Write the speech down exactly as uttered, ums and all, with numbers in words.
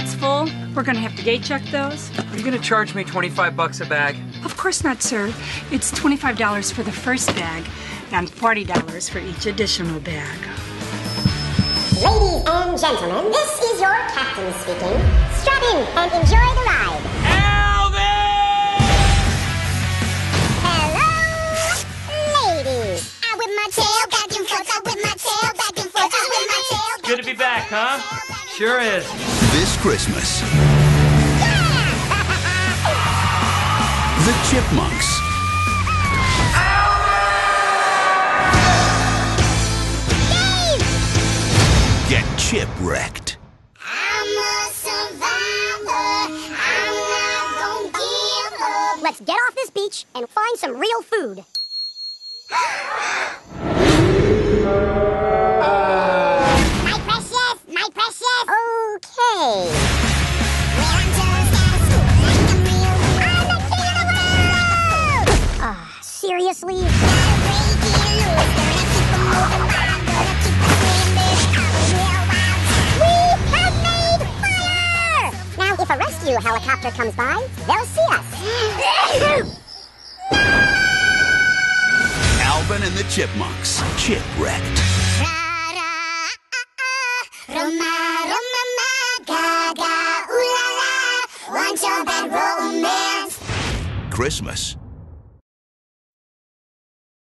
that's full. We're gonna have to gate check those. Are you gonna charge me twenty-five bucks a bag? Of course not, sir. It's twenty-five dollars for the first bag and forty dollars for each additional bag. Ladies and gentlemen, this is your captain speaking. Strap in and enjoy the ride. Alvin! Hello, ladies. I whip my tail back and forth. I whip my tail back and forth. I whip my tail back. Good to be back, huh? Sure is. This Christmas, the Chipmunks. Get Chipwrecked. I'm a survivor. I'm not gonna give up. Let's get off this beach and find some real food. My precious, my precious. Okay. I'm the king of the world. Ah, seriously? If a rescue helicopter comes by, they'll see us. Alvin and the Chipmunks. Chipwrecked. Christmas